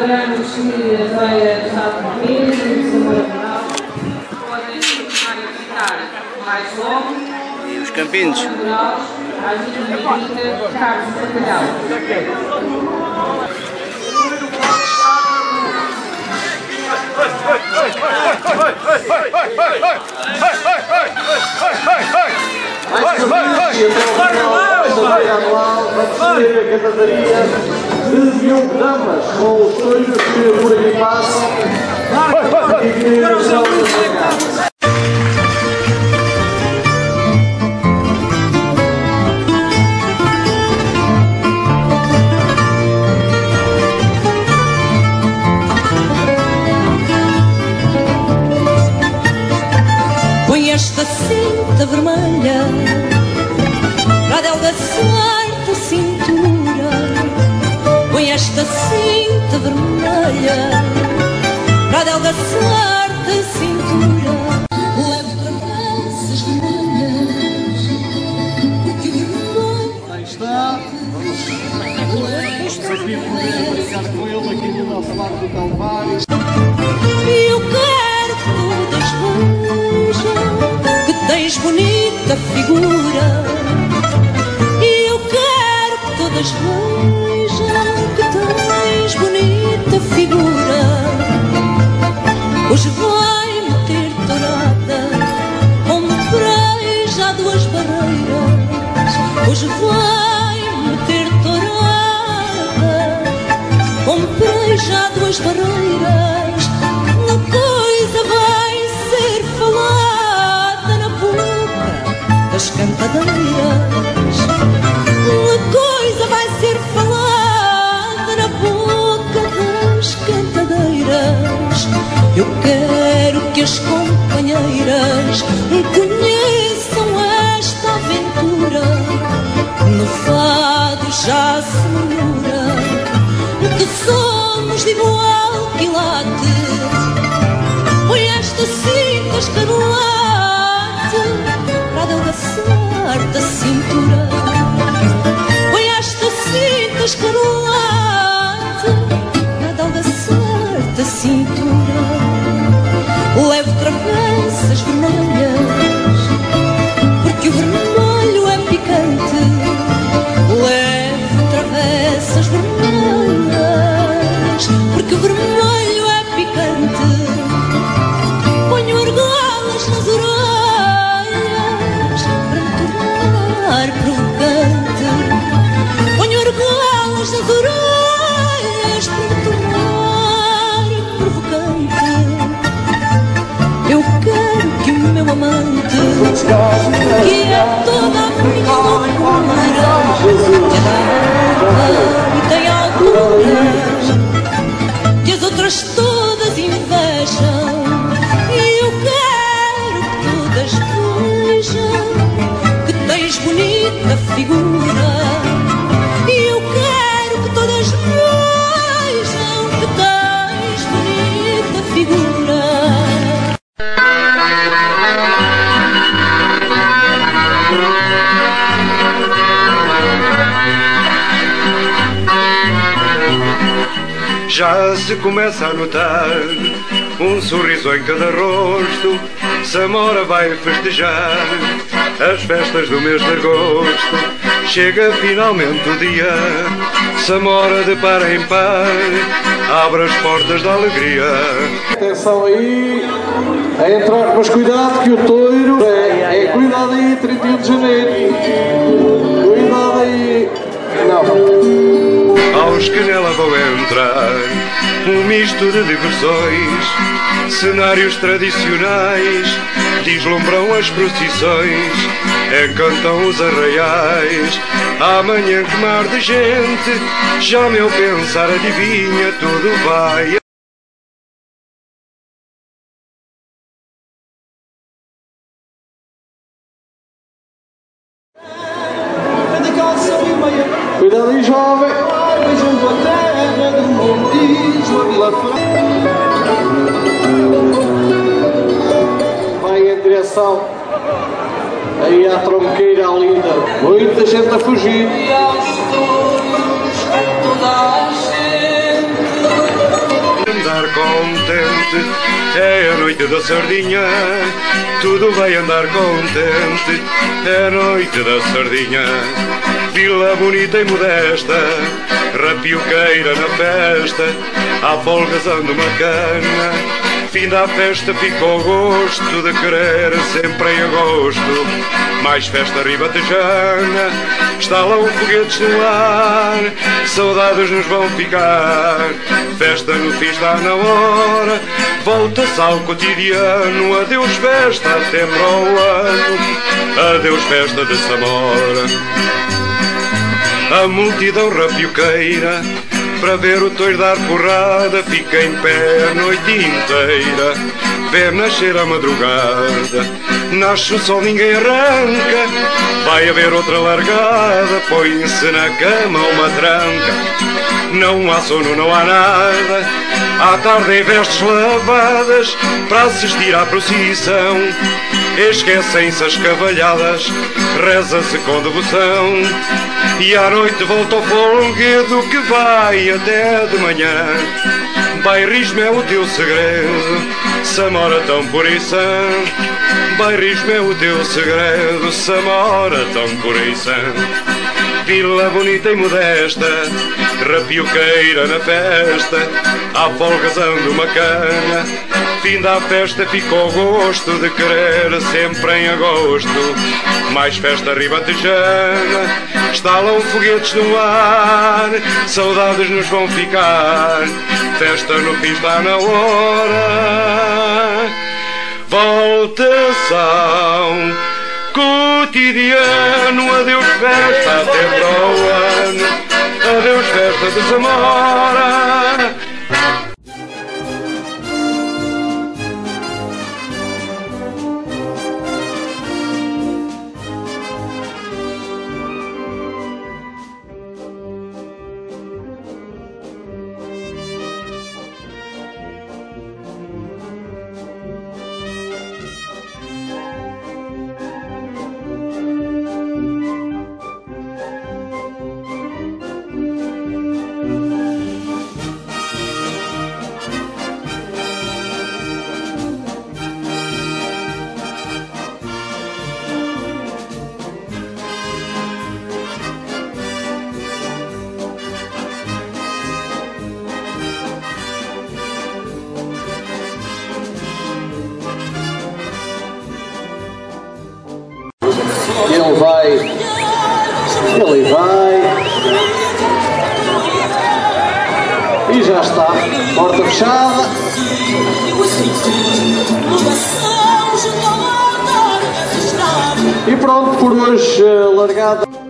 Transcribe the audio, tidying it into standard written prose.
lembramos que a feira está de família, no Samora Rural, podem continuar a visitar mais logo. E os Campinos. Às 20h30, Carlos Bacalhau. A cantadaria de Diogo Damas, com os sonhos que por aqui passam e que são desenhados. Põe esta cinta vermelha para adelgaçar-te a cintura. Põe esta cinta vermelha para adelgaçar-te a cintura. Leve travessas vermelhas porque o vermelho. Aí está. Vamos aqui poder brincar com ele aqui no nosso lado do Calvário. E eu quero que todas vejam que tens bonita figura. E eu quero que todas vejam que tens bonita figura. Hoje vai-me ter tourada, como preja a duas barreiras. Hoje vai-me ter tourada, como preja a duas barreiras. Uma coisa vai ser falada na boca das cantadeiras. Uma coisa vai ser falada na boca das cantadeiras. Eu quero que as companheiras conheçam esta aventura. No fado já se murmura que somos de igual quilate. Põe esta cinta escarlate para adelgaçar-te a cintura. Põe esta cinta escarlate para adelgaçar-te a cintura. Leve travessas vermelhas porque o vermelho é picante. Leve travessas vermelhas porque o vermelho é picante. Ponho argolas nas orelhas para me tornar provocante. Ponho argolas nas orelhas para me tornar provocante. Eu quero que o meu amante, que é toda a minha loucura, e tem alturas que as outras todas invejam. E eu quero que todas vejam que tens bonita figura. E eu quero que todas vejam que tens bonita figura. Já se começa a notar um sorriso em cada rosto. Samora vai festejar as festas do mês de agosto. Chega finalmente o dia, Samora de par em par abre as portas da alegria. Atenção aí, a entrar, mas cuidado que o touro cuidado aí, 31 de janeiro. Cuidado aí. Não. Aos que nela vão entrar, um misto de diversões, cenários tradicionais, deslumbram as procissões, encantam os arraiais. Amanhã que mar de gente, já meu pensar adivinha, tudo vai. Cuidado aí, jovem. Vai em direção aí à tronqueira linda. Muita gente a fugir. E aos todos, toda a gente andar contente, é a noite da sardinha. Tudo vai andar contente, é a noite da sardinha. Vila bonita e modesta, rapioqueira na festa, à folgas anda uma cana. Fim da festa fica o gosto de querer sempre em agosto mais festa ribatejana. Estalam foguetes no ar, saudades nos vão ficar. Festa no fim está na hora, volta-se ao cotidiano. Adeus festa até para o ano, adeus festa de Samora. A multidão rapioqueira para ver o toiro dar porrada fica em pé a noite inteira. Vê nascer a madrugada, nasce o sol, ninguém arranca. Vai haver outra largada, põe-se na cama uma tranca. Não há sono, não há nada, à tarde em vestes lavadas para assistir à procissão. Esquecem-se as cavalhadas, reza-se com devoção. E à noite volta o folguedo que vai até de manhã. Bairrismo é o teu segredo, Samora tão pura e sã. Bairrismo é o teu segredo, Samora tão pura e sã. Vila bonita e modesta, rapioqueira na festa, à folgas anda uma cana. Fim da festa fica o gosto de querer sempre em agosto mais festa ribatejana. Estalam foguetes no ar, saudades nos vão ficar. Festa no fim está na hora, volta-se ao cotidiano. Adeus festa até para o ano, adeus festa de Samora. Ele vai e já está, porta fechada. E pronto, por hoje largada.